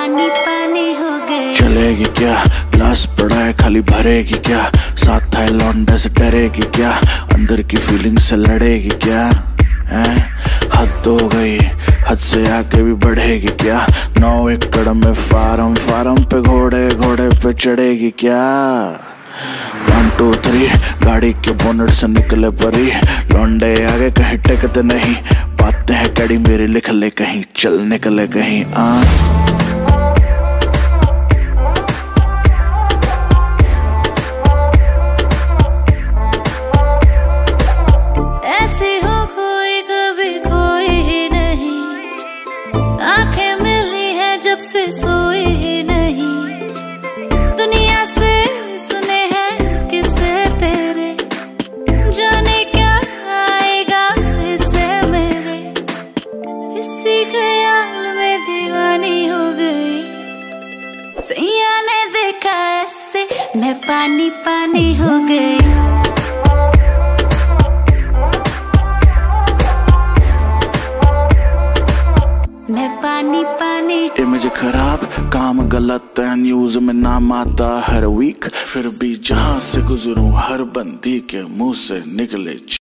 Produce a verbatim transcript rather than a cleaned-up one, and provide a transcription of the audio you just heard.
पानी पानी हो गई। चलेगी क्या, ग्लास पड़ा है खाली भरेगी क्या, साथ है लौंडे से डरेगी क्या, अंदर की फीलिंग से लड़ेगी क्या, हैं? हद हो गई, हद से आगे भी बढ़ेगी क्या, नौ एकड़ में फार्म फार्म पे घोड़े घोड़े पे चढ़ेगी क्या। वन टू थ्री गाड़ी के बोनट से निकले परी, लौंडे आगे कहीं टेकते नहीं, बातें हैं कड़ी मेरी लिख ले कहीं, चल निकले कहीं आ। ऐसी हो कोई कभी कोई ही नहीं, आंखें मिली है जब से सोई ही नहीं, दुनिया से सुने हैं किस्से तेरे, जाने क्या आएगा इससे मेरे, इसी ख्याल में दीवानी हो गई। सैया ने देखा ऐसे मैं पानी पानी हो गई। मैं पानी पानी। इमेज खराब, काम गलत है, न्यूज में नाम आता हर वीक, फिर भी जहां से गुजरूं हर बंदी के मुंह से निकले